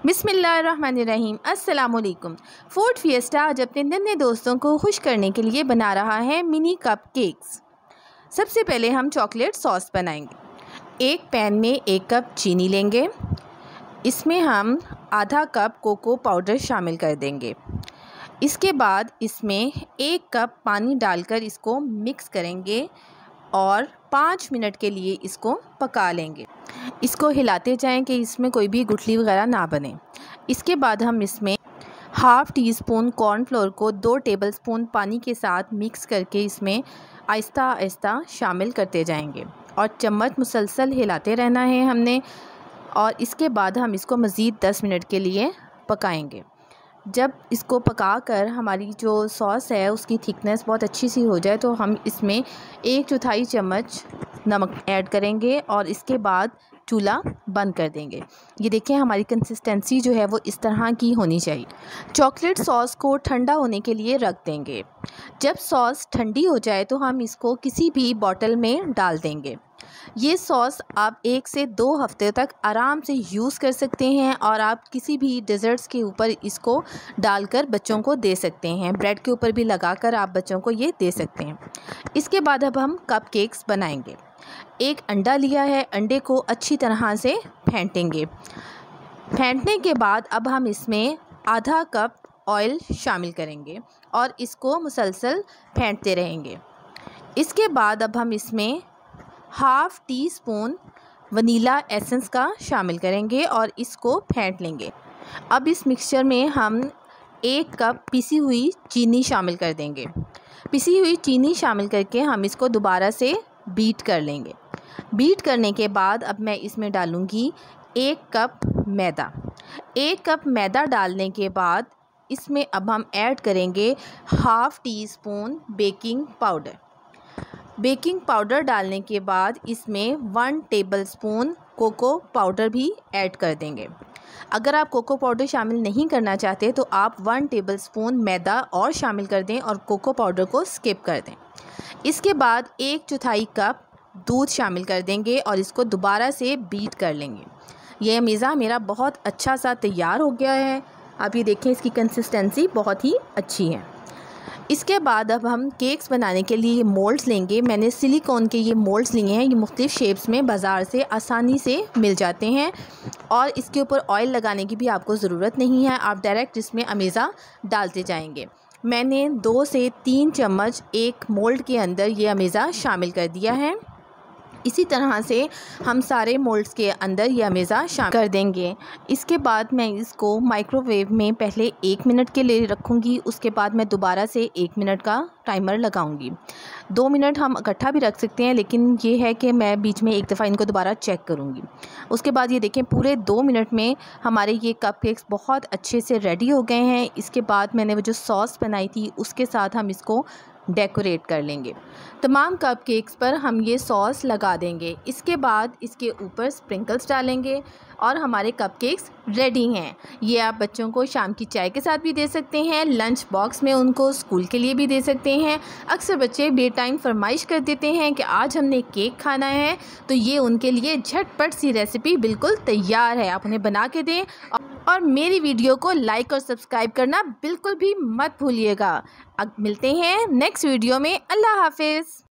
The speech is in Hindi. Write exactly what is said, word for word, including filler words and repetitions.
बिस्मिल्लाहिर्रहमानिर्रहीम। अस्सलामुअलैकुम। फूड फिएस्टा आज अपने नन्हे दोस्तों को खुश करने के लिए बना रहा है मिनी कप केक्स। सबसे पहले हम चॉकलेट सॉस बनाएंगे। एक पैन में एक कप चीनी लेंगे, इसमें हम आधा कप कोको पाउडर शामिल कर देंगे। इसके बाद इसमें एक कप पानी डालकर इसको मिक्स करेंगे और पाँच मिनट के लिए इसको पका लेंगे। इसको हिलाते जाएं कि इसमें कोई भी गुठली वगैरह ना बने। इसके बाद हम इसमें हाफ़ टी स्पून कॉर्नफ्लोर को दो टेबलस्पून पानी के साथ मिक्स करके इसमें आहिस्ता आहिस्ता शामिल करते जाएंगे और चम्मच मुसलसल हिलाते रहना है हमने। और इसके बाद हम इसको मज़ीद दस मिनट के लिए पकाएंगे। जब इसको पकाकर हमारी जो सॉस है उसकी थिकनेस बहुत अच्छी सी हो जाए तो हम इसमें एक चौथाई चम्मच नमक ऐड करेंगे और इसके बाद चूल्हा बंद कर देंगे। ये देखें, हमारी कंसिस्टेंसी जो है वो इस तरह की होनी चाहिए। चॉकलेट सॉस को ठंडा होने के लिए रख देंगे। जब सॉस ठंडी हो जाए तो हम इसको किसी भी बॉटल में डाल देंगे। ये सॉस आप एक से दो हफ्ते तक आराम से यूज़ कर सकते हैं और आप किसी भी डेज़र्ट्स के ऊपर इसको डालकर बच्चों को दे सकते हैं। ब्रेड के ऊपर भी लगाकर आप बच्चों को ये दे सकते हैं। इसके बाद अब हम कप केक्स बनाएंगे। एक अंडा लिया है, अंडे को अच्छी तरह से फेंटेंगे। फेंटने के बाद अब हम इसमें आधा कप ऑयल शामिल करेंगे और इसको मुसलसल फेंटते रहेंगे। इसके बाद अब हम इसमें half teaspoon vanilla essence का शामिल करेंगे और इसको फेंट लेंगे। अब इस मिक्सचर में हम एक कप पिसी हुई चीनी शामिल कर देंगे। पिसी हुई चीनी शामिल करके हम इसको दोबारा से बीट कर लेंगे। बीट करने के बाद अब मैं इसमें डालूँगी एक कप मैदा। एक कप मैदा डालने के बाद इसमें अब हम ऐड करेंगे half teaspoon baking powder. Baking powder डालने के बाद इसमें वन टेबलस्पून कोको पाउडर भी ऐड कर देंगे। अगर आप कोको पाउडर शामिल नहीं करना चाहते तो आप वन टेबलस्पून मैदा और शामिल कर दें और कोको पाउडर को स्किप कर दें। इसके बाद एक चौथाई कप दूध शामिल कर देंगे और इसको दोबारा से बीट कर लेंगे। यह मेज़ा मेरा बहुत अच्छा सा तैयार हो गया है। आप ये देखें, इसकी कंसिस्टेंसी बहुत ही अच्छी है। इसके बाद अब हम केक्स बनाने के लिए मोल्ड्स लेंगे। मैंने सिलिकॉन के ये मोल्ड्स लिए हैं। ये मुख्तलिफ़ शेप्स में बाज़ार से आसानी से मिल जाते हैं और इसके ऊपर ऑयल लगाने की भी आपको ज़रूरत नहीं है। आप डायरेक्ट इसमें अमेज़ा डालते जाएंगे। मैंने दो से तीन चम्मच एक मोल्ड के अंदर ये अमेज़ा शामिल कर दिया है। इसी तरह से हम सारे मोल्ड्स के अंदर ये अमेज़ा शामिल कर देंगे। इसके बाद मैं इसको माइक्रोवेव में पहले एक मिनट के लिए रखूँगी। उसके बाद मैं दोबारा से एक मिनट का टाइमर लगाऊंगी। दो मिनट हम इकट्ठा भी रख सकते हैं, लेकिन ये है कि मैं बीच में एक दफ़ा इनको दोबारा चेक करूँगी। उसके बाद ये देखें, पूरे दो मिनट में हमारे ये कप केक्स बहुत अच्छे से रेडी हो गए हैं। इसके बाद मैंने वो जो सॉस बनाई थी उसके साथ हम इसको डेकोरेट कर लेंगे। तमाम कप केक्स पर हम ये सॉस लगा देंगे। इसके बाद इसके ऊपर स्प्रिंकल्स डालेंगे और हमारे कप केक्स रेडी हैं। ये आप बच्चों को शाम की चाय के साथ भी दे सकते हैं, लंच बॉक्स में उनको स्कूल के लिए भी दे सकते हैं। अक्सर बच्चे बे टाइम फरमाइश कर देते हैं कि आज हमने केक खाना है, तो ये उनके लिए झटपट सी रेसिपी बिल्कुल तैयार है। आप उन्हें बना के दें और मेरी वीडियो को लाइक और सब्सक्राइब करना बिल्कुल भी मत भूलिएगा। अब मिलते हैं नेक्स्ट वीडियो में। अल्लाह हाफिज़।